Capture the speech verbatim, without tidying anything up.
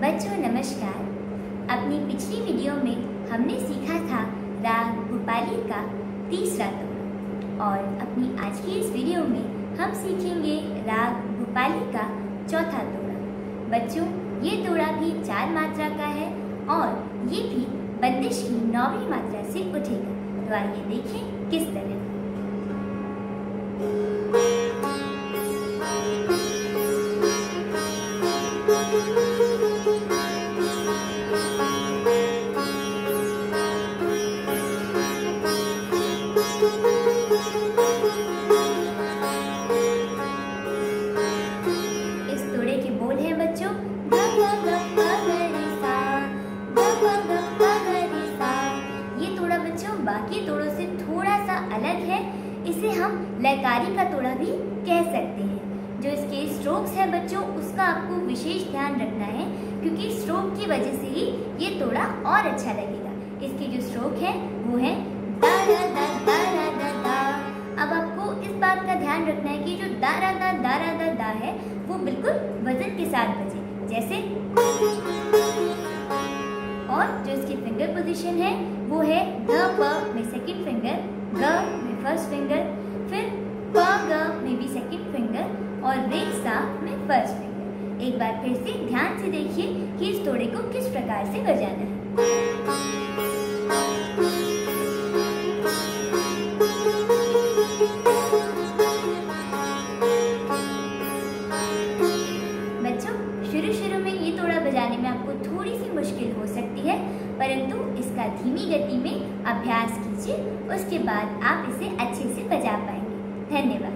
बच्चों नमस्कार। अपनी पिछली वीडियो में हमने सीखा था राग भूपाली का तीसरा तोड़ा और अपनी आज की इस वीडियो में हम सीखेंगे राग भूपाली का चौथा तोड़ा। बच्चों ये तोड़ा भी चार मात्रा का है और ये भी बंदिश की नौवीं मात्रा से उठेगा। तो आइए देखें किस तरह। इस तोड़े के बोल हैं बच्चों ग ग ग ग ग रे सा, ग ग ग ग ग रे सा। ये तोड़ा बच्चों बाकी तोड़ों से थोड़ा सा अलग है। इसे हम लयकारी का तोड़ा भी कह सकते हैं। जो इसके स्ट्रोक्स है बच्चों उसका आपको विशेष ध्यान रखना है, क्योंकि स्ट्रोक की वजह से ही ये तोड़ा और अच्छा लगेगा। इसके जो स्ट्रोक है वो है दा रा दा दा रा दा दा। अब आपको इस बात का ध्यान रखना है कि जो दा रा दा दा रा दा दा है वो बिल्कुल वजन के साथ बजे, जैसे। और जो इसकी फिंगर पोजीशन है वो है ध प में सेकंड फिंगर, ग में फर्स्ट फिंगर, फिर प ग में भी सेकंड फिंगर और रे सा में फर्स्ट फिंगर। एक बार फिर से ध्यान से देखिए कि इस तोड़े को किस प्रकार से बजाना है। बच्चों शुरू शुरू में ये तोड़ा बजाने में आपको थोड़ी सी मुश्किल हो सकती है, परंतु इसका धीमी गति में अभ्यास कीजिए, उसके बाद आप इसे अच्छे से बजा पाएंगे। धन्यवाद।